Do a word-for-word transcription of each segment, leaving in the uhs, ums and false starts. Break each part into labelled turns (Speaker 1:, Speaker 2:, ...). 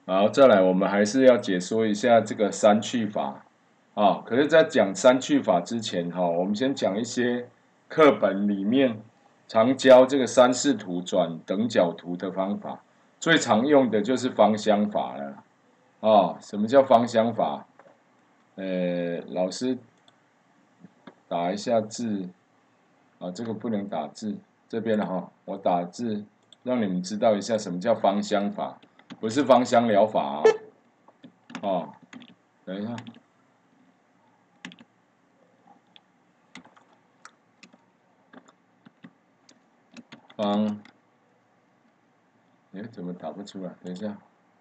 Speaker 1: 好，再来，我们还是要解说一下这个删去法啊。可是，在讲删去法之前，哈，我们先讲一些课本里面常教这个三视图转等角图的方法，最常用的就是芳香法了。啊，什么叫芳香法？呃，老师打一下字啊，这个不能打字，这边的哈，我打字让你们知道一下什么叫芳香法，不是芳香疗法啊。哦，等一下，芳，哎，怎么打不出来？等一下，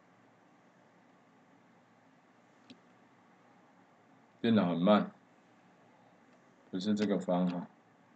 Speaker 1: 电脑很慢，不是这个方哈。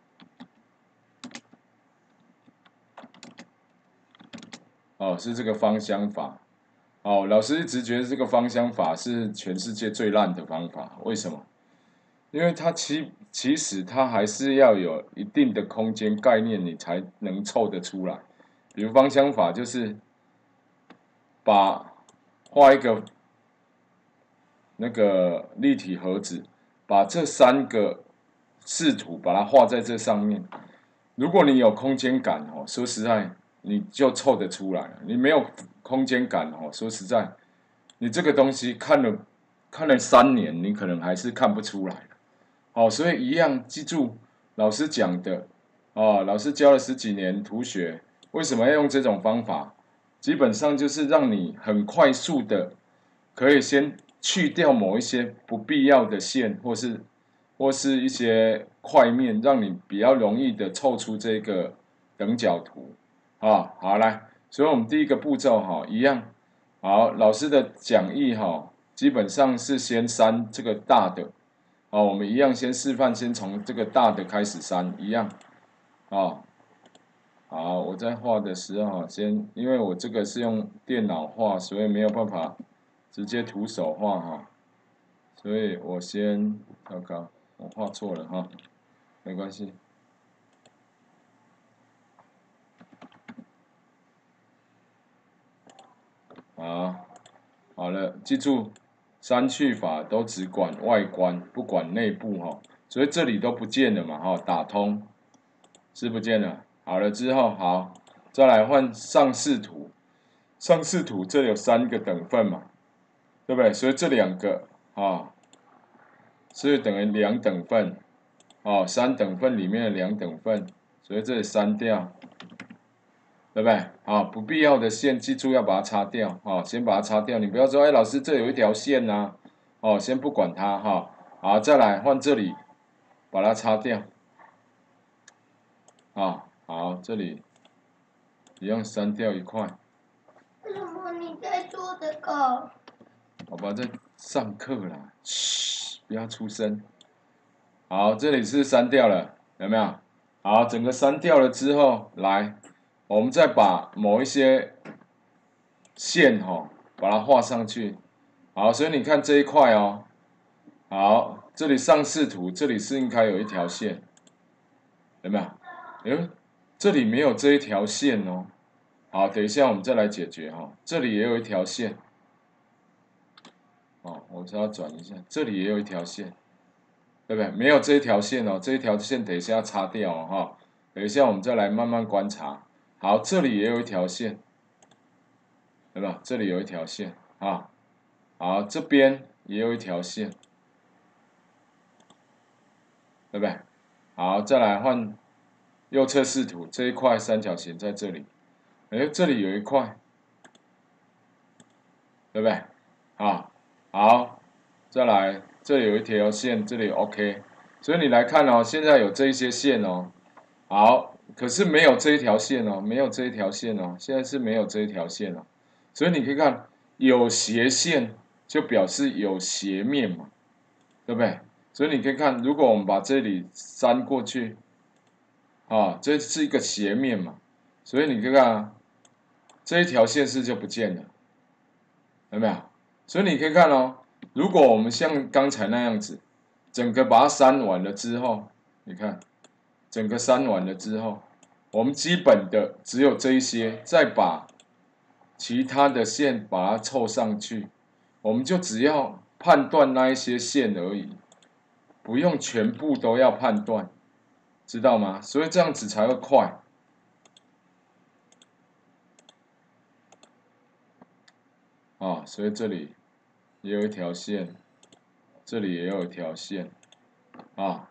Speaker 1: 哦，是这个芳香法。哦，老师一直觉得这个芳香法是全世界最烂的方法，为什么？因为它其其实它还是要有一定的空间概念，你才能凑得出来。比如芳香法就是把画一个那个立体盒子，把这三个视图把它画在这上面。如果你有空间感哦，说实在，你就凑得出来了。你没有空间感哦，说实在，你这个东西看了看了三年，你可能还是看不出来。好，所以一样记住老师讲的哦，老师教了十几年图学，为什么要用这种方法？基本上就是让你很快速的可以先去掉某一些不必要的线，或是或是一些块面，让你比较容易的凑出这个等角图啊。好，来，所以我们第一个步骤哈，一样，好，老师的讲义哈，基本上是先删这个大的。好，我们一样先示范，先从这个大的开始删，一样，啊，好，我在画的时候先，因为我这个是用电脑画，所以没有办法直接徒手画哈，所以我先，糟糕，我画错了哈，没关系，好，好了，记住，删去法都只管外观，不管内部哈，所以这里都不见了嘛哈，打通。是不见了。好了之后，好，再来换上视图。上视图这里有三个等份嘛，对不对？所以这两个啊是等于两等份，哦，三等份里面的两等份，所以这里删掉，对不对？好，不必要的线记住要把它擦掉，哦，先把它擦掉。你不要说，哎，老师这有一条线呐、啊，哦，先不管它哈。好，再来换这里，把它擦掉。啊，好，这里一样删掉一块。
Speaker 2: 为什么你在做这个？
Speaker 1: 好吧，在上课啦，嘘，不要出声。好，这里是删掉了，有没有？好，整个删掉了之后，来，我们再把某一些线哈、哦，把它画上去。好，所以你看这一块哦，好，这里上视图，这里是应该有一条线，有没有？嗯，这里没有这一条线哦。好，等一下我们再来解决哈、哦，这里也有一条线。哦，我只要转一下，这里也有一条线，对不对？没有这一条线哦，这一条线等一下要擦掉哦，哈。等一下我们再来慢慢观察。好，这里也有一条线，对吧？这里有一条线啊。好，这边也有一条线，对不对？好，再来换右侧视图，这一块三角形在这里，哎，这里有一块，对不对？啊，好，再来，这里有一条线，这里 OK，所以你来看哦，现在有这一些线哦，好，可是没有这一条线哦，没有这一条线哦，现在是没有这一条线哦，所以你可以看有斜线就表示有斜面嘛，对不对？所以你可以看，如果我们把这里删过去，啊，这是一个斜面嘛，所以你可以看啊，这一条线是就不见了，有没有？所以你可以看哦，如果我们像刚才那样子，整个把它删完了之后，你看，整个删完了之后，我们基本的只有这一些，再把其他的线把它凑上去，我们就只要判断那一些线而已，不用全部都要判断，知道吗？所以这样子才会快。啊，所以这里也有一条线，这里也有一条线，啊，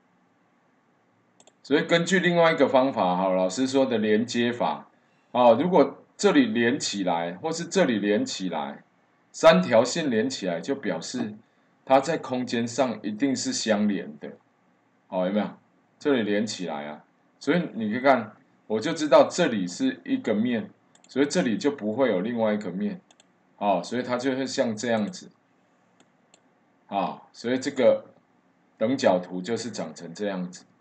Speaker 1: 所以根据另外一个方法，哈，老师说的连接法，啊，如果这里连起来，或是这里连起来，三条线连起来，就表示它在空间上一定是相连的，好，有没有？这里连起来啊，所以你可以看，我就知道这里是一个面，所以这里就不会有另外一个面。好，所以它就会像这样子，啊，所以这个等角图就是长成这样子。